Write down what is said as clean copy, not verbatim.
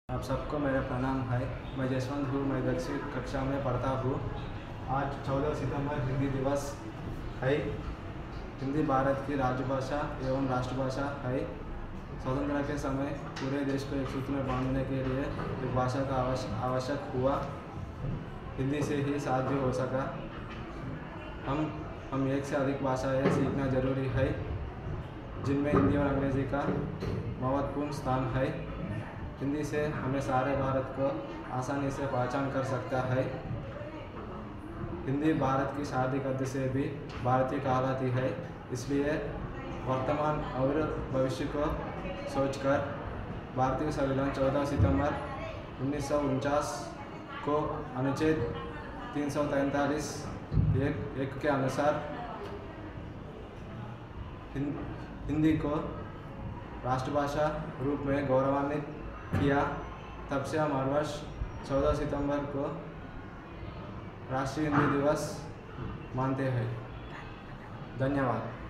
आप सबको मेरा प्रणाम है। मैं जसवंत हूँ। मैं 10वीं कक्षा में पढ़ता हूँ। आज 14 सितंबर हिंदी दिवस है। हिंदी भारत की राजभाषा एवं राष्ट्रभाषा है। स्वतंत्रता के समय पूरे देश को एक सूत्र में बांधने के लिए एक भाषा का आवश्यक हुआ। हिंदी से ही साध्य हो सका। हम एक से अधिक भाषाएं सीखना जरूरी है, जिनमें हिंदी और अंग्रेज़ी का महत्वपूर्ण स्थान है। हिंदी से हमें सारे भारत को आसानी से पहचान कर सकता है। हिंदी भारत की शाब्दिक अर्थ से भी भारतीय कहलाती है। इसलिए वर्तमान और भविष्य को सोचकर भारतीय संविधान 14 सितंबर 1949 को अनुच्छेद 343 एक के अनुसार हिंदी को राष्ट्रभाषा रूप में गौरवान्वित किया। तब से हम हर वर्ष 14 सितंबर को राष्ट्रीय हिंदी दिवस मानते हैं। धन्यवाद।